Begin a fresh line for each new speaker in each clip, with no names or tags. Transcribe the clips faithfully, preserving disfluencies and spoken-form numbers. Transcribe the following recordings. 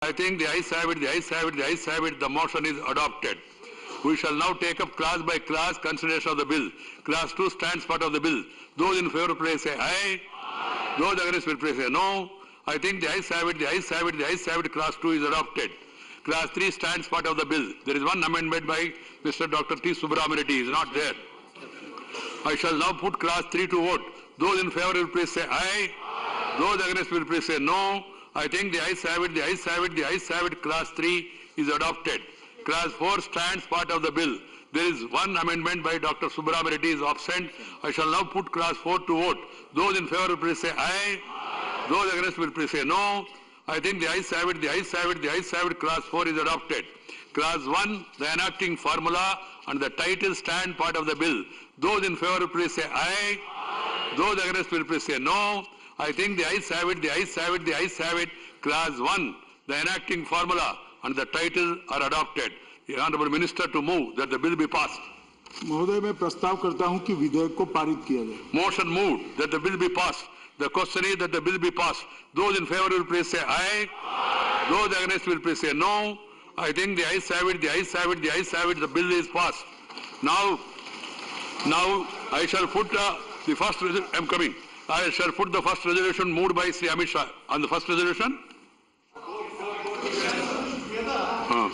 I think the ayes have it, the ayes have it, the ayes have it. The motion is adopted. We shall now take up class by class consideration of the bill. Class two stands part of the bill. Those in favour, please say aye. Aye. Those against will please say no. I think the ayes have it, the ayes have it, the ayes have it. Class two is adopted. Class three stands part of the bill. There is one amendment by Mister Doctor T. Subramanian. He is not there. I shall now put class three to vote. Those in favour will please say aye. Aye. Those against will please say no. I think the ayes have it, the ayes have it, the ayes have it. Class three is adopted. Class four stands part of the bill. There is one amendment by Doctor Subramanian is absent. I shall now put class four to vote. Those in favour will please say aye. Aye. Those against will please say no. I think the ayes have it, the ayes have it, the ayes have it. Class four is adopted. Class one, the enacting formula and the title stand part of the bill. Those in favour will please say aye. Aye. Those against will please say no. I think the ayes have it, the ayes have it, the ayes have it. Class one, the enacting formula and the title are adopted. The Honourable Minister to move that the bill be passed.
महोदय मैं प्रस्ताव करता हूं कि विधेयक को पारित किया जाए.
Motion moved that the bill be passed. The question is that the bill be passed. Those in favour will please say aye. Aye. Those against will please say no. I think the ayes have it, the ayes have it, the ayes have it. The bill is passed. Now, now I shall put uh, the first. I am coming. I shall put the first resolution moved by Sri Amit Shah. On the first resolution. Uh.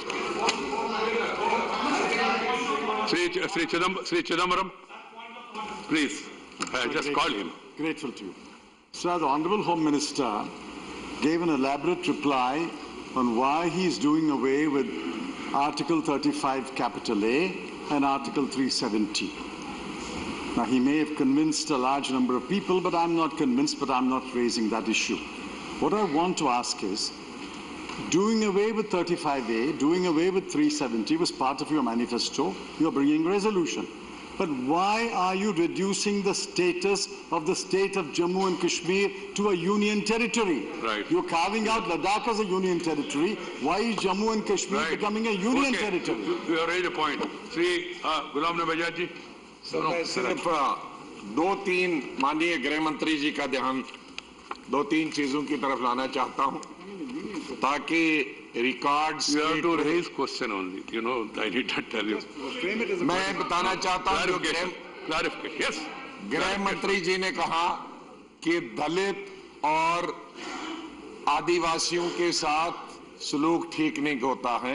Sri, Sri, Chidambaram, Sri Chidambaram, please. I just called him.
Grateful to you. Sir, the Honourable Home Minister gave an elaborate reply on why he is doing away with Article thirty-five capital A and Article three seventy. Now, he may have convinced a large number of people, but I'm not convinced, but I'm not raising that issue. What I want to ask is, doing away with thirty-five A, doing away with three seventy was part of your manifesto. You're bringing resolution. But why are you reducing the status of the state of Jammu and Kashmir to a union territory?
Right.
You're carving out Ladakh as a union territory. Why is Jammu and Kashmir right. becoming a union
okay.
territory?
You, you have raised a point. Sri uh, Ghulam Nabi Azad ji.
Sir मैं सिर्फ दो तीन माननीय गृह मंत्री जी का ध्यान दो तीन चीजों की तरफ लाना चाहता हूं ताकि records
You have to raise question only. You know, I need to tell you.
मैं बताना चाहता हूं
Clarification. Yes.
गृह मंत्री जी ने कहा कि दलित और आदिवासियों के साथ सलूक ठीक नहीं होता है.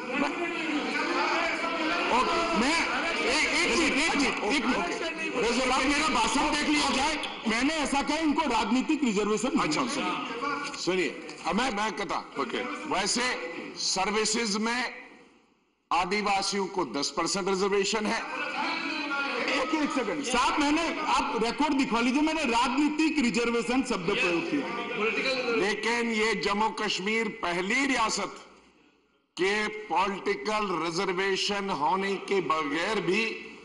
मैं एक मिनट एक मिनट मेरा भाषण देख लिया जाए. मैंने ऐसा कहा इनको राजनीतिक रिजर्वेशन. अच्छा सुनिए सुनिए मैं मैं कहता
ओके
वैसे सर्विसेज में आदिवासियों को दस परसेंट रिजर्वेशन है.
एक एक सेकंड साहब मैंने आप रिकॉर्ड दिखवा लीजिए. मैंने राजनीतिक रिजर्वेशन शब्द प्रयोग किया.
लेकिन ये जम्मू कश्मीर पहली रियासत के पॉलिटिकल रिजर्वेशन होने के बगैर भी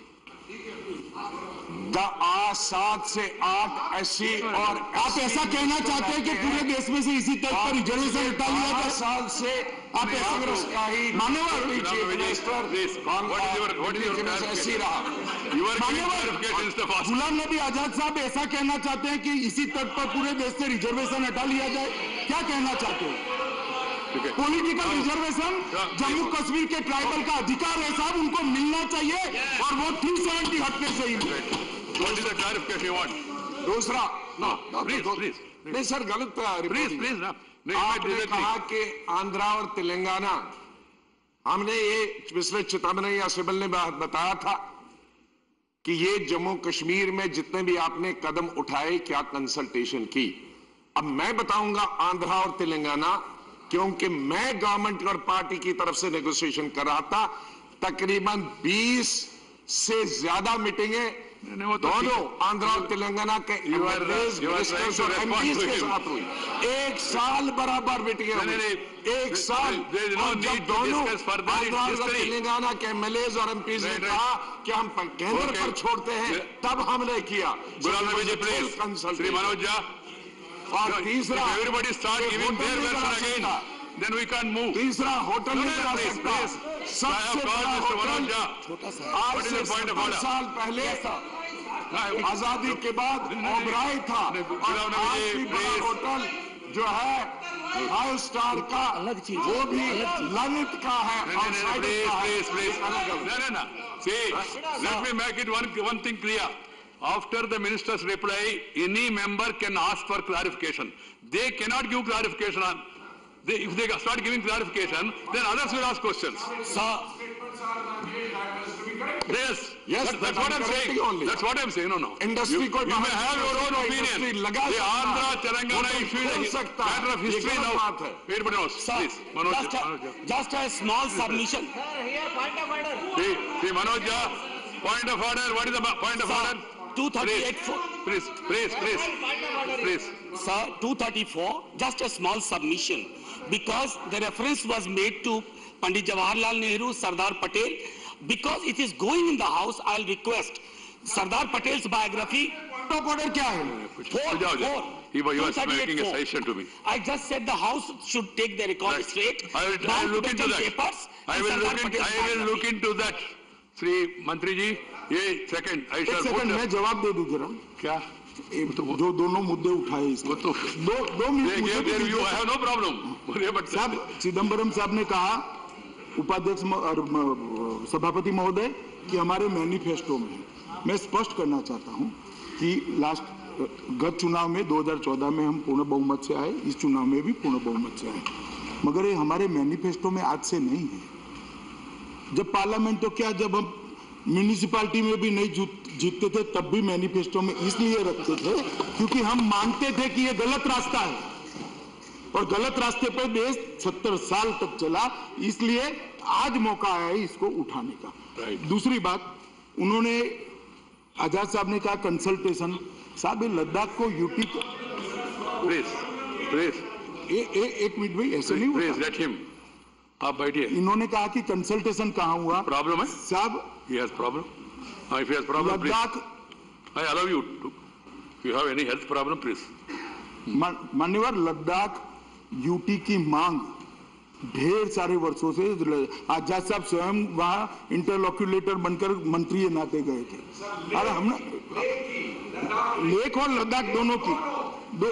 सात से आठ एससी और
आप ऐसा कहना चाहते हैं कि पूरे देश में से इसी तक पर रिजर्वेशन हटा लिया जाए.
साल से
आप ऐसा मान्यवर
ऐसी रहा.
गुलाम नबी आजाद साहब ऐसा कहना चाहते हैं कि इसी तट पर पूरे देश से रिजर्वेशन हटा लिया जाए. क्या कहना चाहते हैं? पॉलिटिकल रिजर्वेशन जम्मू कश्मीर के ट्राइबल का अधिकार है साहब. उनको मिलना चाहिए और वो थ्री सेवेंटी हटने से ही.
दूसरा नहीं सर गलत आपने कहा कि आंध्रा और तेलंगाना हमने ये पिछले चिदम्बरम या सिबल ने बताया था कि ये जम्मू कश्मीर में जितने भी आपने कदम उठाए क्या कंसल्टेशन की. अब मैं बताऊंगा आंध्रा और तेलंगाना क्योंकि मैं गवर्नमेंट और पार्टी की तरफ से नेगोशिएशन कर रहा था. तकरीबन बीस से ज्यादा मीटिंगें दोनों आंध्र और तेलंगाना के मिनिस्टर्स और एमपीज के साथ हुई. एक साल बराबर मीटिंगें हुई. एक साल जब दोनों आंध्र और तेलंगाना के एमएलएज और एमपीज ने कहा कि हम केंद्र पर छोड़ते हैं तब हमने किया. और तीसरा
everybody start giving their version again, then we can't move.
तीसरा होटल नहीं करा सकता. सबसे बड़ा होटल आज से सत्तर साल पहले आजादी के बाद ओबराय था और आज भी बड़ा होटल जो है फाइव स्टार का वो भी ललित का है और साइड का है।
Please, please, please. No, no, no. See, let me make it one, one thing clear. After the minister's reply, any member can ask for clarification. They cannot give clarification on. They, if they start giving clarification, then others will ask questions.
Sir.
Yes,
yes,
that, that's what I'm saying. Only. That's what I'm saying. No, no.
Industry
you, you may have your own opinion. The Andhra, Telangana issue is a matter of history now. Wait, but no, please. Manoj,
just, a,
Manoj.
just a small submission.
Sir, here point of order.
See, see, Manoj, point of order. What is the point of
Sir,
order?
two thirty-eight.
Please, please, please, please.
Sir, two thirty-four. Just a small submission, because the reference was made to Pandit Jawaharlal Nehru, Sardar Patel. Because it is going in the house, I'll request Sardar Patel's biography. Top order क्या है? Four, four.
He was making a suggestion to me.
I just said the house should take the record
right.
straight.
I will, I will look into that.
Papers,
I will look into, I will look into that. Sri Mantri ji, ये second. I shall put.
second, मैं जवाब दे दूं जरा.
क्या?
जो दोनों मुद्दे उठाए इसमें.
वो तो
दो दो
minute. I have no problem.
साहब चिदम्बरम साहब ने कहा उपाध्यक्ष और सभापति महोदय कि हमारे मैनिफेस्टो में मैं स्पष्ट करना चाहता हूं कि लास्ट गत चुनाव में दो हज़ार चौदह में हम पूर्ण बहुमत से आए, इस चुनाव में भी पूर्ण बहुमत से आए, मगर ये हमारे मैनिफेस्टो में आज से नहीं है. जब पार्लियामेंट तो क्या, जब हम म्यूनिसिपैलिटी में भी नहीं जीतते थे तब भी मैनिफेस्टो में इसलिए रखते थे क्योंकि हम मानते थे कि ये गलत रास्ता है और गलत रास्ते पर देश सत्तर साल तक चला, इसलिए आज मौका आया है इसको उठाने का. right. दूसरी बात, उन्होंने आजाद साहब ने कहा कंसल्टेशन. साहब ये लद्दाख को यूटी को
प्लीज प्लीज
ए, ए, एक मिनट भाई, ऐसे नहीं
प्लीज लेट हिम. आप बैठिए.
इन्होंने कहा कि कंसल्टेशन कहाँ हुआ.
प्रॉब्लम है
साहब.
he has problem. uh, if he has problem,
Ladakh
I allow you to. If you have any health problem, please.
मान्यवर, लद्दाख यूटी की मांग ढेर सारे वर्षों से, आजाद साहब स्वयं वहां इंटरलॉक्यूलेटर बनकर मंत्री नाते गए थे. अरे हमने लेख और लद्दाख दोनों की दो,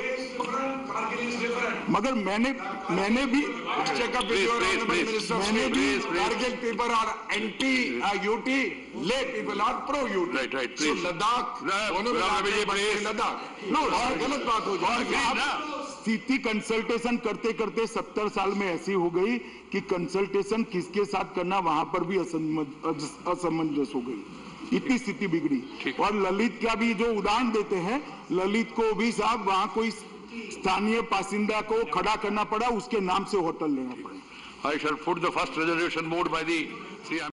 मगर मैंने मैंने भी मैंने भी
Kargil people are anti UT, Leh people are pro UT.
Right right.
Ladakh दोनों लद्दाख नो गलत बात हो जाए.
स्थिति कंसल्टेशन करते करते सत्तर साल में ऐसी हो गई कि कंसल्टेशन किसके साथ करना वहां पर भी असमंजस हो गई. इतनी स्थिति बिगड़ी. और ललित का भी जो उदाहरण देते हैं, ललित को भी साहब वहां कोई स्थानीय बासिंदा को खड़ा करना पड़ा, उसके नाम से होटल लेना पड़ा.
I shall put the first resolution moved by the